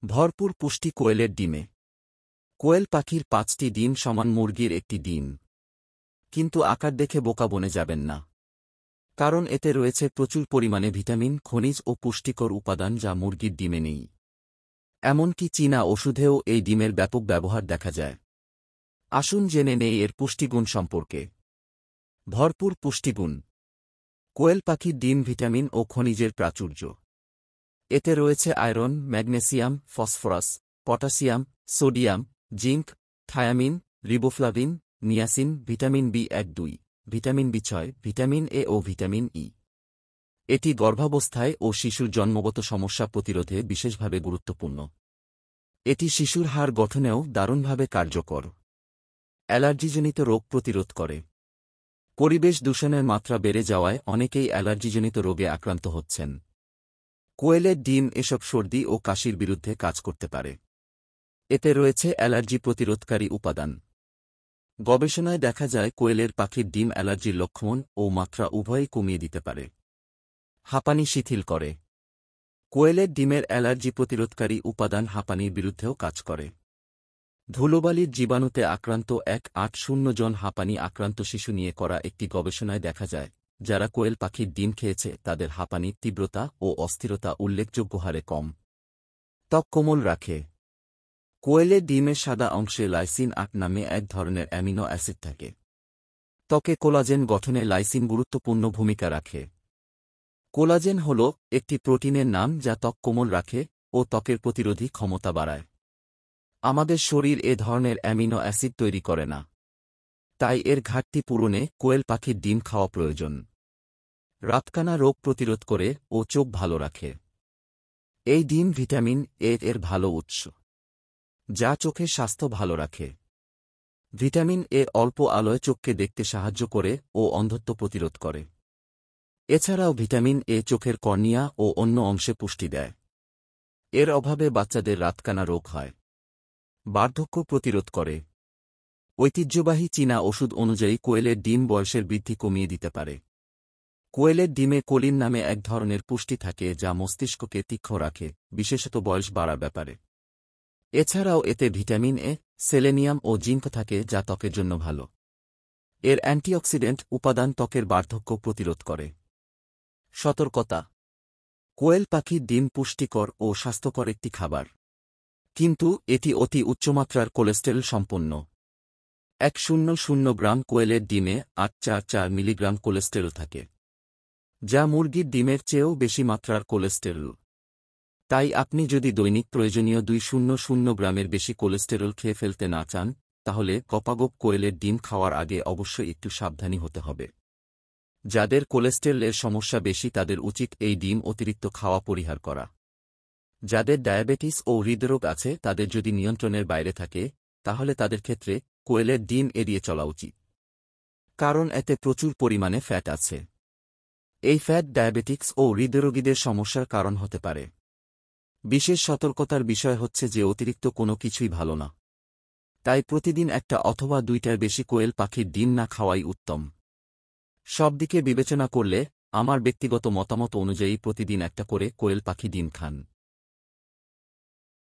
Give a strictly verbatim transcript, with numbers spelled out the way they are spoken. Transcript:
ভরপুর পুষ্টি কোয়েলের ডিমে। কোয়েল পাখির পাঁচটি ডিম সমান মুরগির একটি ডিম। কিন্তু আকার দেখে বোকা বনে যাবেন না। কারণ এতে রয়েছে প্রচুর পরিমাণে ভিটামিন, খনিজ ও পুষ্টিকর উপাদান যা মুরগির ডিমে নেই। এমনকি চীনা ওষুধেও এই ডিমের ব্যাপক ব্যবহার দেখা যায়। আসুন জেনে নেই এর পুষ্টিগুণ সম্পর্কে। ভরপুর পুষ্টিগুণ। কোয়েল পাখির ডিম ভিটামিন ও খনিজের প্রাচুর্য। এতে রয়েছে iron, magnesium, phosphorus, potassium, sodium, zinc, thiamine, riboflavin, niacin, vitamin B এক দুই, ভিটামিন বি ছয়, ভিটামিন এ ও ভিটামিন ই। এটি গর্ভাবস্থায় ও শিশুর জন্মগত সমস্যা প্রতিরোধে বিশেষভাবে গুরুত্বপূর্ণ। এটি শিশুর হাড় গঠনেও দারুণভাবে কার্যকর। অ্যালার্জিজনিত রোগ প্রতিরোধ করে। পরিবেশ দূষণের মাত্রা বেড়ে যাওয়ায় অনেকেই অ্যালার্জিজনিত রোগে আক্রান্ত হচ্ছেন। কোয়েলের ডিম এসব সর্দি ও কাশির বিরুদ্ধে কাজ করতে পারে। এতে রয়েছে অ্যালার্জি প্রতিরোধকারী উপাদান। গবেষণায় দেখা যায় কোয়েলের পাখির ডিম অ্যালার্জির লক্ষণ ও মাত্রা উভয়ই কমিয়ে দিতে পারে। হাঁপানি শিথিল করে। কোয়েলের ডিমের অ্যালার্জি প্রতিরোধকারী উপাদান হাঁপানির বিরুদ্ধেও কাজ করে। ধুলোবালির জীবাণুতে আক্রান্ত এক আট শূন্য জন হাঁপানি আক্রান্ত শিশু নিয়ে করা একটি গবেষণায় দেখা যায়, যারা কোয়েল পাখির ডিম খেয়েছে তাদের হাঁপানির তীব্রতা ও অস্থিরতা উল্লেখযোগ্য হারে কম। ত্বক কোমল রাখে। কোয়েলের ডিমের সাদা অংশে লাইসিন আট নামে এক ধরনের অ্যামিনো অ্যাসিড থাকে। ত্বকে কোলাজেন গঠনে লাইসিন গুরুত্বপূর্ণ ভূমিকা রাখে। কোলাজেন হল একটি প্রোটিনের নাম যা ত্বক কোমল রাখে ও ত্বকের প্রতিরোধী ক্ষমতা বাড়ায়। আমাদের শরীর এ ধরনের অ্যামিনো অ্যাসিড তৈরি করে না। তাই এর ঘাটতি পূরণে কোয়েল পাখির ডিম খাওয়া প্রয়োজন। রাতকানা রোগ প্রতিরোধ করে ও চোখ ভালো রাখে। এই ডিম ভিটামিন এ এর ভালো উৎস, যা চোখের স্বাস্থ্য ভালো রাখে। ভিটামিন এ অল্প আলোয় চোখকে দেখতে সাহায্য করে ও অন্ধত্ব প্রতিরোধ করে। এছাড়াও ভিটামিন এ চোখের কর্নিয়া ও অন্য অংশে পুষ্টি দেয়। এর অভাবে বাচ্চাদের রাতকানা রোগ হয়। বার্ধক্য প্রতিরোধ করে। ঐতিহ্যবাহী চীনা ওষুধ অনুযায়ী কোয়েলের ডিম বয়সের বৃদ্ধি কমিয়ে দিতে পারে। কোয়েলের ডিমে কোলিন নামে এক ধরনের পুষ্টি থাকে যা মস্তিষ্ককে তীক্ষ্ণ রাখে, বিশেষত বয়স বাড়ার ব্যাপারে। এছাড়াও এতে ভিটামিন এ, সেলেনিয়াম ও জিঙ্ক থাকে যা ত্বকের জন্য ভালো। এর অ্যান্টিঅক্সিডেন্ট উপাদান ত্বকের বার্ধক্য প্রতিরোধ করে। সতর্কতা। কোয়েল পাখির ডিম পুষ্টিকর ও স্বাস্থ্যকর একটি খাবার। কিন্তু এটি অতি উচ্চমাত্রার কোলেস্টেরল সম্পন্ন। এক শূন্য শূন্য গ্রাম কোয়েলের ডিমে আট চার চার মিলিগ্রাম কোলেস্টেরল থাকে, যা মুরগির ডিমের চেয়েও বেশি মাত্রার কোলেস্টেরল। তাই আপনি যদি দৈনিক প্রয়োজনীয় দুই শূন্য শূন্য গ্রামের বেশি কোলেস্টেরল খেয়ে ফেলতে না চান, তাহলে গপাগপ কোয়েলের ডিম খাওয়ার আগে অবশ্যই একটু সাবধানী হতে হবে। যাদের কোলেস্টেরলের সমস্যা বেশি তাদের উচিত এই ডিম অতিরিক্ত খাওয়া পরিহার করা। যাদের ডায়াবেটিস ও হৃদরোগ আছে তাদের যদি নিয়ন্ত্রণের বাইরে থাকে, তাহলে তাদের ক্ষেত্রে কোয়েলের ডিম এড়িয়ে চলা উচিত। কারণ এতে প্রচুর পরিমাণে ফ্যাট আছে। এই ফ্যাট ডায়াবেটিক্স ও হৃদরোগীদের সমস্যার কারণ হতে পারে। বিশেষ সতর্কতার বিষয় হচ্ছে যে অতিরিক্ত কোনো কিছুই ভালো না। তাই প্রতিদিন একটা অথবা দুইটার বেশি কোয়েল পাখির ডিম না খাওয়াই উত্তম। সব দিকে বিবেচনা করলে আমার ব্যক্তিগত মতামত অনুযায়ী প্রতিদিন একটা করে কোয়েল পাখি ডিম খান।